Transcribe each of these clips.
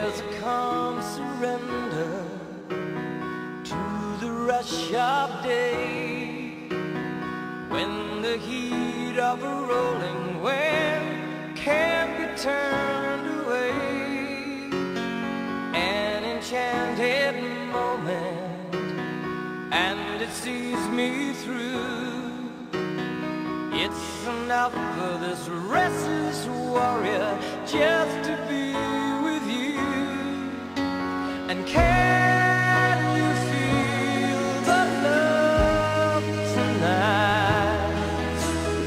There's a calm surrender to the rush of day, when the heat of a rolling wave can't be turned away. An enchanted moment, and it sees me through. It's enough for this restless warrior just to be with you. And can you feel the love tonight?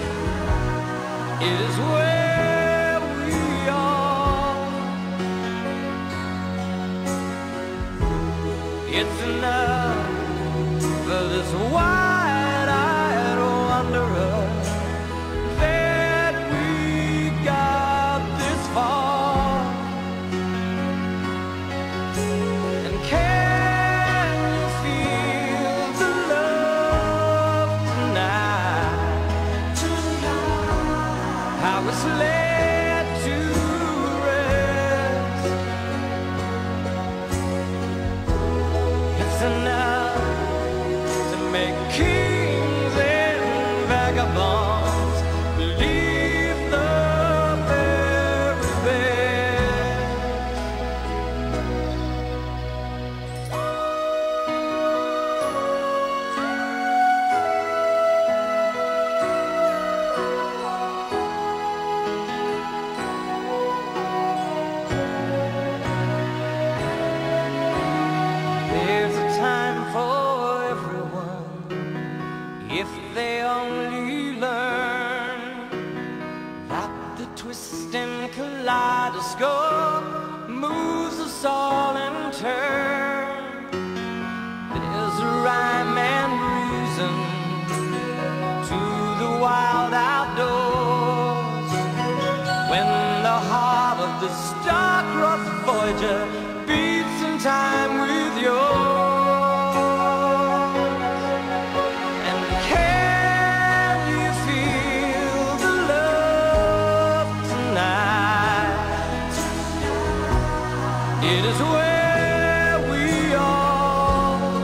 It is where we are. It's enough for this wide-eyed wanderer that we got this far. And can you feel the love tonight? How it's laid to rest. It's enough to make kings and vagabonds believe the very best. There's a time for everyone, if they only learn that the twisting kaleidoscope moves us all in turn. There's a rhyme and reason to the wild outdoors, when the heart of the star-crossed Voyager beats in time with yours. It is where we are.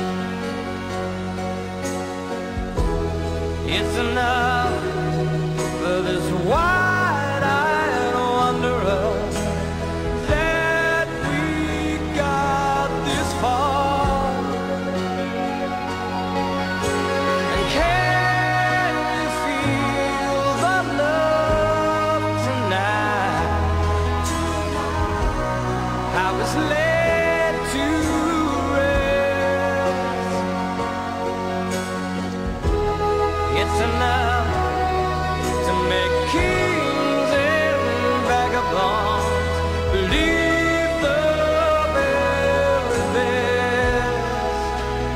It's enough for this wide-eyed wanderer that we got this far. And can you feel the love tonight? How it's laid to rest. It's enough to make kings and vagabonds believe the very best.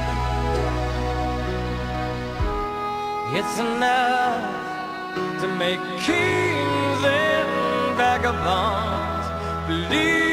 It's enough to make kings and vagabonds believe